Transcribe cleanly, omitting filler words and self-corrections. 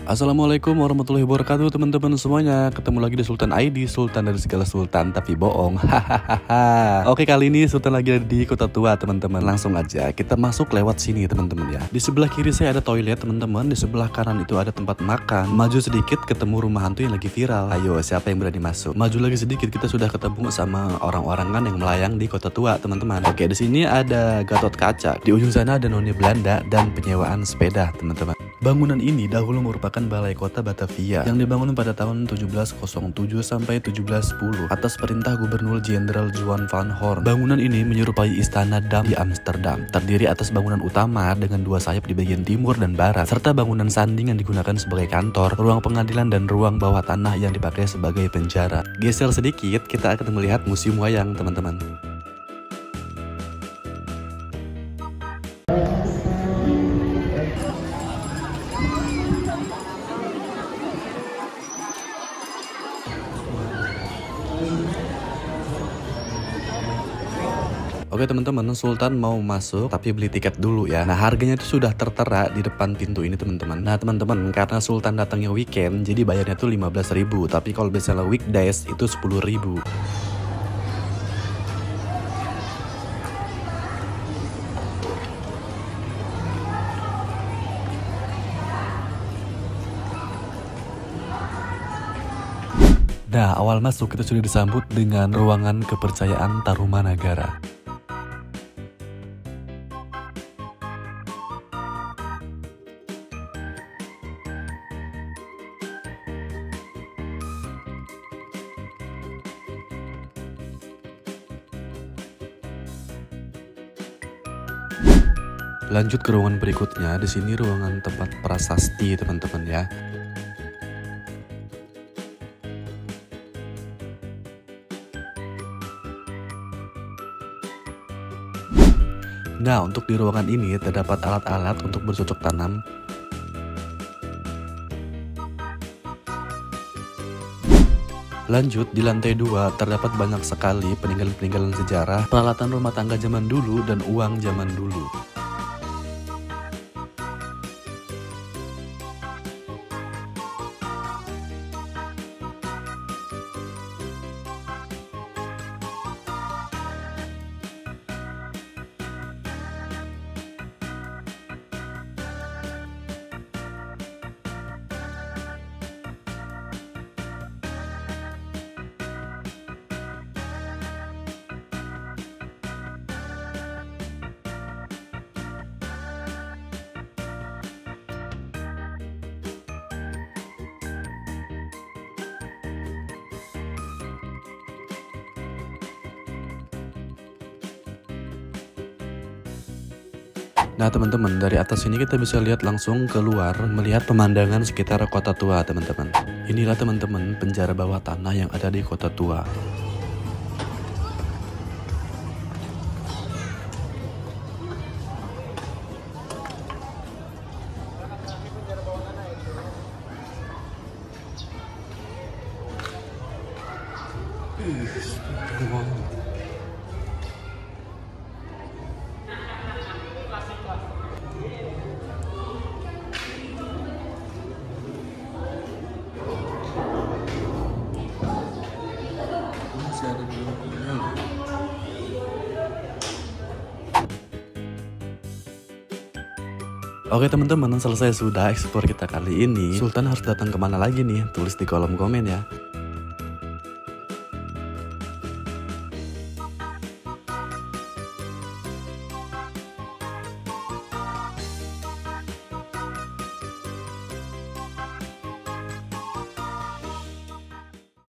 Assalamualaikum warahmatullahi wabarakatuh teman-teman semuanya. Ketemu lagi di Sultan ID, Sultan dari segala sultan tapi bohong. Hahaha. Oke, kali ini Sultan lagi ada di Kota Tua teman-teman. Langsung aja kita masuk lewat sini teman-teman ya. Di sebelah kiri saya ada toilet teman-teman. Di sebelah kanan itu ada tempat makan. Maju sedikit ketemu rumah hantu yang lagi viral. Ayo siapa yang berani masuk? Maju lagi sedikit kita sudah ketemu sama orang-orang kan yang melayang di Kota Tua teman-teman. Oke, di sini ada Gatot Kaca. Di ujung sana ada noni Belanda dan penyewaan sepeda teman-teman. Bangunan ini dahulu merupakan Balai Kota Batavia yang dibangun pada tahun 1707 sampai 1710 atas perintah Gubernur Jenderal Johan van Horn. Bangunan ini menyerupai Istana Dam di Amsterdam, terdiri atas bangunan utama dengan dua sayap di bagian timur dan barat, serta bangunan sanding yang digunakan sebagai kantor, ruang pengadilan dan ruang bawah tanah yang dipakai sebagai penjara. Geser sedikit, kita akan melihat museum wayang teman-teman. Oke teman-teman, Sultan mau masuk tapi beli tiket dulu ya. Nah, harganya itu sudah tertera di depan pintu ini teman-teman. Nah teman-teman, karena Sultan datangnya weekend jadi bayarnya tuh 15.000, tapi kalau misalnya weekdays itu 10.000. Nah, awal masuk kita sudah disambut dengan ruangan kepercayaan Tarumanagara. Lanjut ke ruangan berikutnya. Di sini ruangan tempat prasasti teman-teman ya. Nah, untuk di ruangan ini terdapat alat-alat untuk bercocok tanam. Lanjut, di lantai 2 terdapat banyak sekali peninggalan-peninggalan sejarah, peralatan rumah tangga zaman dulu, dan uang zaman dulu. Nah teman-teman, dari atas sini kita bisa lihat langsung keluar, melihat pemandangan sekitar Kota Tua teman-teman. Inilah teman-teman penjara bawah tanah yang ada di Kota Tua. Oke teman-teman, selesai sudah eksplor kita kali ini. Sultan harus datang kemana lagi nih? Tulis di kolom komen ya.